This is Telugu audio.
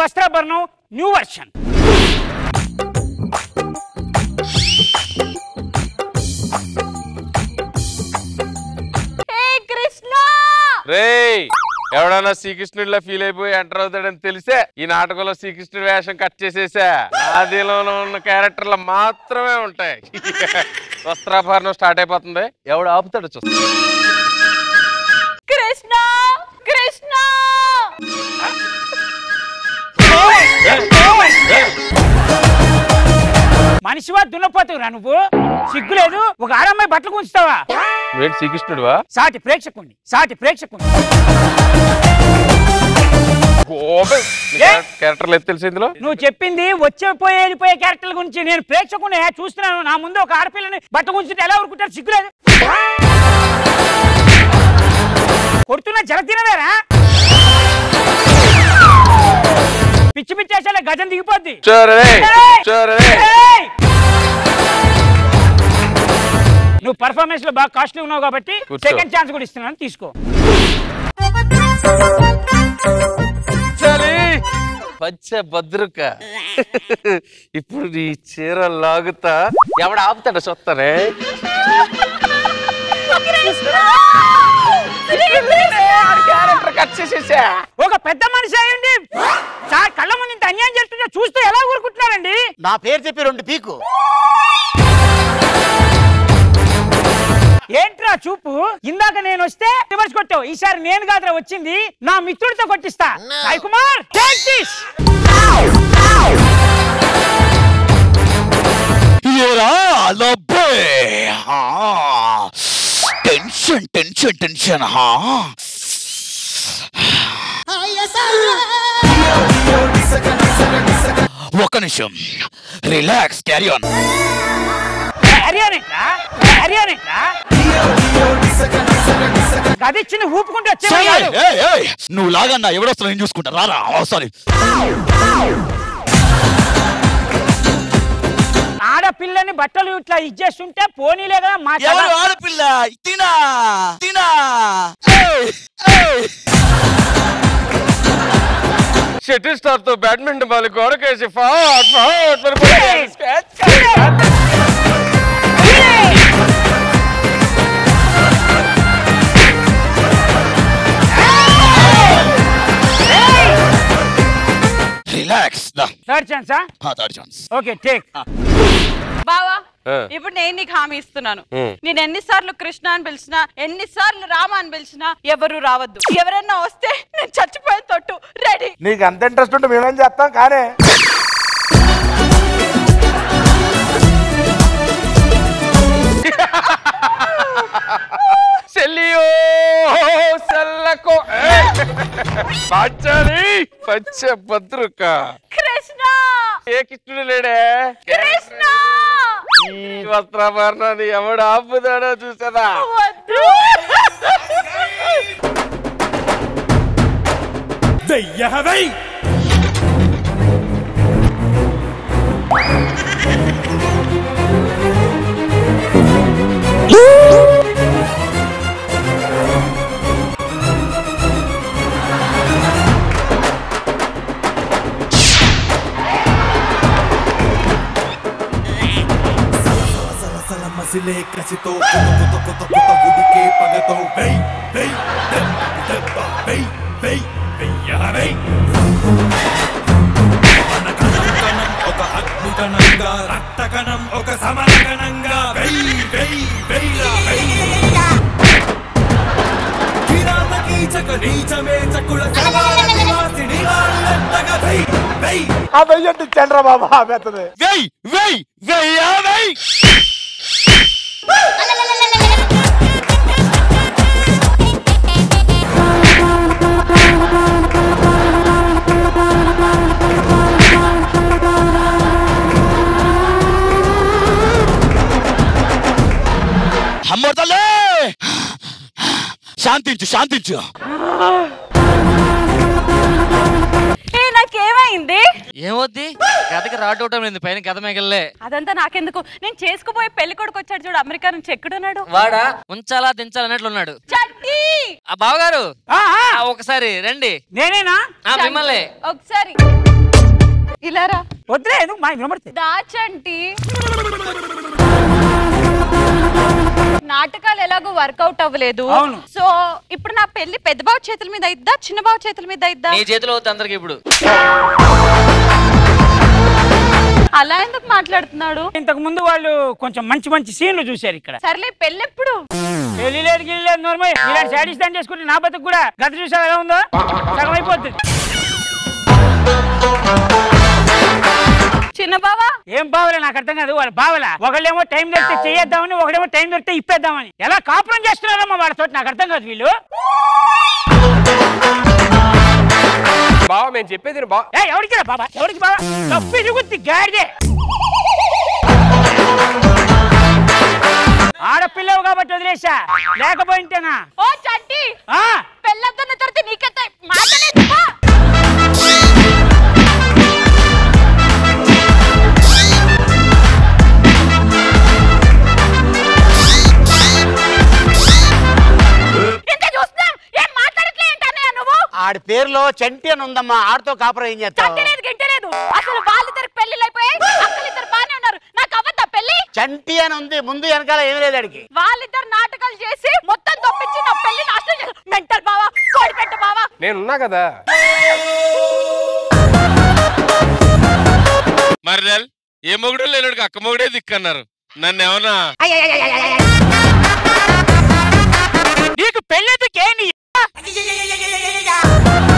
వస్త్రాభరణం న్యూ వర్షన్. ఎవడన్నా శ్రీకృష్ణుడిలో ఫీల్ అయిపోయి ఎంటర్ అవుతాడని తెలిసే ఈ నాటకంలో శ్రీకృష్ణుడి వేషం కట్ చేసేసా. ఆదిలోనే ఉన్న క్యారెక్టర్లు మాత్రమే ఉంటాయి. వస్త్రాభరణం స్టార్ట్ అయిపోతుంది. ఎవడు ఆపుతాడు చూస్తా. కృష్ణ కృష్ణ మనిషివా దున్నపోతురా నువ్వు? సిగ్గులేదు? ఒక ఆడమ్మాయి బట్టలు గుంచుతావా? శ్రీకృష్ణుడివా? సాటి ప్రేక్షకుణ్ణి క్యారెక్టర్లు తెలిసి ఇందులో నువ్వు చెప్పింది వచ్చేపోయి వెళ్ళిపోయే క్యారెక్టర్ల గురించి. నేను ప్రేక్షకుని చూస్తున్నాను. నా ముందు ఒక ఆడపిల్లని బట్ట గుంచుంటే ఎలా ఊరుకుంటారు? సిగ్గులేదు? కొడుతున్నా జల తినవేరా? పిచ్చి పిచ్చేసా గజం దిగిపోద్ది. నువ్వు పర్ఫార్మెన్స్ లో బాగా కాస్ట్లీ ఉన్నావు కాబట్టి సెకండ్ ఛాన్స్ కూడా ఇస్తున్నాను, తీసుకో. పచ్చ భద్రక ఇప్పుడు నీ చీర లాగుతా. ఎవడ ఆపుతాడు చూస్తానే. ఒక పెద్ద మనిషి అయ్యండి సార్ కళ్ళ ముందు ఇంత అన్యాయం చేస్తుంటే చూస్తూ ఎలా ఊరుకుంటున్నారండి? నా పేరు చెప్పి 2 పీకు. ఏంట్రా చూపు? ఇందాక నేను వస్తే రివర్స్ కొట్టావు, ఈసారి నేను కాదురా వచ్చింది, నా మిత్రుడితో కొట్టిస్తా. Sai Kumar take this. Tension tension tension. ఒక నిమిషం రిలాక్స్. Carry on. గదిచ్చి ఊపుకుంటూ వచ్చే నువ్వు లాగన్నా ఎవడొస్తా నేను చూసుకుంటా. రారా. సారీ. ఆడపిల్లని బట్టలు ఇట్లా ఇచ్చేస్తుంటే పోనీలే కదా. మా ఆడపిల్ల తినా తినా. షటిల్ స్టార్ తో బ్యాడ్మింటన్ బాల్ గోడకేసి రిలాక్స్. థర్డ్ ఛాన్సా? Third chance. Okay take. బావా ఇప్పుడు నేను నీకు హామీ ఇస్తున్నాను. నేను ఎన్నిసార్లు కృష్ణ అని పిలిచినా, ఎన్నిసార్లు రామ అని పిలిచినా ఎవరు రావద్దు. ఎవరన్నా వస్తే నేను చచ్చిపోయే తొట్టు రెడీ. నీకు అంత ఇంట్రెస్ట్ ఉంటే మేమేం చేస్తాం కానీ. పచ్చ భద్రక. కృష్ణ ఏ కృష్ణుడు లేడే? కృష్ణ ఈ వస్త్రాభరణాన్ని ఎవడు ఆపుతాడో చూసారా? మసిలే కసితో కొత్త కొత్త కొత్త ఉడికే పగతో వెయ్ వెయ్ దెబ్బ వెయ్ వెయ్ వెయ్యవై. మన కణం కణం ఒక అగ్ని కణంగా, రక్త కణం ఒక సమర కణంగా వెయ్ వెయ్ వెయ్లా వెయ్. కిరాత కీచక నీచమే చకుల సవాల నివాసిని వాళ్ళంతగా వెయ్ వెయ్. ఆ వెయ్యండి చంద్ర బాబా ఆపేస్తుంది. వెయ్ వెయ్ వెయ్యవై. అమ్మర్తలే శాంతించు శాంతించు. నాకేమైంది? ఏమవుద్ది? కథకి రావటం లేదు, పైన కథ మిగల్లే. అదంతా నాకెందుకు? నేను చేసుకుపోయే పెళ్లి కొడుకు వచ్చాడు చూడు అమెరికా నుంచి. ఎక్కడున్నాడు? వాడా ఉంచాలా దించాలా అన్నట్లున్నాడు. చట్టి బావగారు ఒకసారి రండి. నేనేనా? మిమ్మల్ని ఒకసారి ఇలారా. వద్దులే ఎందుకు మా వినబడితే. దాచంటి నాటకాలు ఎలాగో వర్కౌట్ అవ్వలేదు. అవును. సో ఇప్పుడు నా పెళ్లి పెద్ద బావ చేతుల మీద అయిద్దా చిన్న బావ చేతుల మీద అయిద్దా? నీ చేతిలో అవుతుంది అందరికి ఇప్పుడు. అలా ఎందుకు మాట్లాడుతున్నాడు? ఇంతకు ముందు వాళ్ళు కొంచెం మంచి మంచి సీన్లు చూశారు ఇక్కడ. సర్లే పెళ్ళెప్పుడు? పెళ్లి లేదు గిల్లి లేదు నోర్మల్. ఇలాంటి శాడీస్ దాన్ని చేసుకుంటే నా బతుకు కూడా గత చూసా ఎలా ఉందో సగం అయిపోతుంది. చిన్న బావా ఏం బావలే నాకు అర్థం కాదు. వాళ్ళ బావలా ఒకళ్ళేమో టైం దొరికితే చేద్దామని, ఒకడేమో టైం దొరికితే ఇప్పేద్దామని. ఎలా కాపురం చేస్తున్నారమ్మా వాళ్ళతో నాకు అర్థం కాదు వీళ్ళు. బావ మేము చెప్పేది ఎవరికి బాబా ఎవరికి బాబా తప్పి దిగుద్ది గాడిదే. ఆడపిల్లవు కాబట్టి వదిలేసా లేకపోయింటేనా. ఓ చంటి పెళ్ళద్దన్న తర్వాత నీకెంత మాటలేదు. ఆడి పేరులో చంటి అని ఉందమ్మా. ఆడితో కాపురం ఏం చేస్తావు? అసలు వాళ్ళిద్దరికి పెళ్లిళ్ళు అయిపోయాయి. అక్కలిద్దరు బానే ఉన్నారు. నాకు అవ్వద్దా పెళ్లి? చంటి అని ఉంది ముందు వెనకాల ఏం లేదు ఆడికి. వాళ్ళిద్దరు నాటకాలు చేసి మొత్తం తప్పించి నా పెళ్లి నాశనం చేశారు. మెంటల్ బావా కోడిపెట్ట బావా. నేనున్నా కదా. మరదల్ ఏ మొగుడు లేనుడికి అక్క మొగుడే దిక్కన్నారు. నన్ను ఏమన్నా నీకు పెళ్ళెందుకే?